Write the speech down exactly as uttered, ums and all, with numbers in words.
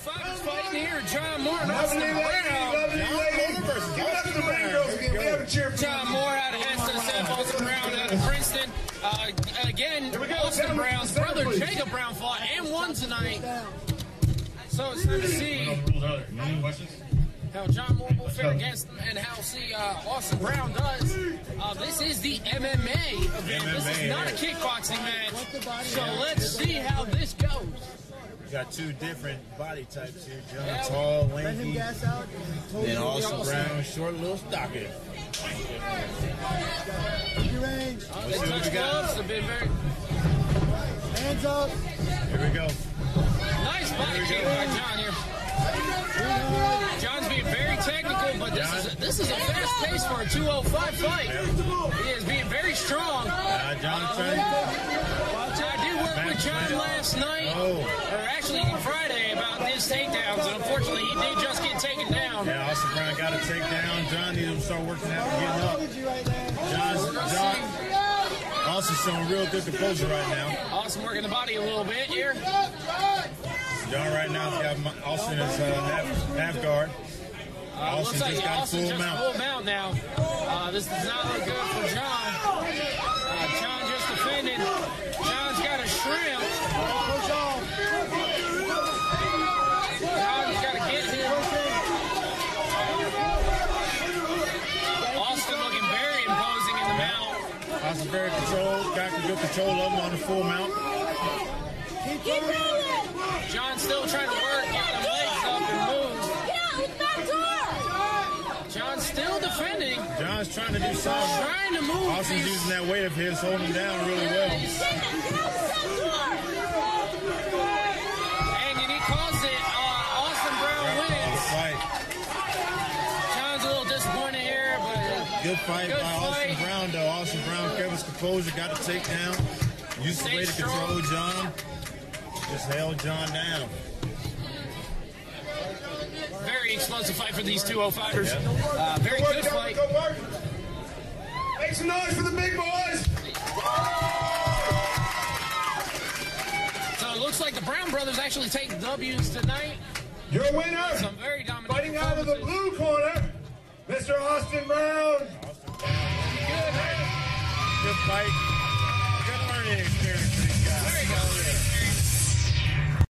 Fighters fighting here. John Moore and Austin Brown. John Moore versus Austin Brown. John Moore out of S S F, Austin Brown out of Princeton. Uh, again, Austin Brown's brother Jacob Brown fought and won tonight. So it's time to see how John Moore will fare against him and how see uh, Austin Brown does. Uh, this is the M M A event. This is not a kickboxing match. So let's see how this goes. We got two different body types here. John, yeah, tall, lanky, and Austin Brown, short, little stocky. Uh, they touch gloves. They've been very... Hands up. Here we go. Nice body kick by John here. John's being very technical, but this John. is a, this is a fast pace for a two oh five fight. He is being very strong. Uh, John uh, trying. I did work with John last night, oh. or actually Friday, about his takedowns, and unfortunately he did just get taken down. Yeah, Austin Brown got a takedown. John needed to start working out and getting up. John's, John, Austin's showing real good composure right now. Austin working the body a little bit here. John right now has got Austin as uh, half, half guard. Uh, Austin looks like just got Austin full just mount. full mount now. Uh, this does not look good for John. Uh, John just defended. John's got a shrimp. John's got to get him. Austin looking very imposing in the mount. Austin very controlled, got good control of him on the full mount. Keep going. John's still trying to work, get the legs up and move. John's still defending. John's trying to do something. Trying to move. Austin's using that weight of his, holding him down really well. And he calls it. Uh, Austin Brown wins. Fight. John's a little disappointed here, but good fight good by fight. Austin Brown, though. Austin Brown kept his composure, got a takedown. Used the way to control John. Just held John down. Very explosive fight for these two oh fighters. Yeah. Uh, very good fight. Make some noise for the big boys. So it looks like the Brown brothers actually take W's tonight. Your winner, Some very dominant fighting out of the blue corner, Mister Austin Brown. Good. Good fight. Good learning experience for these guys. There you go.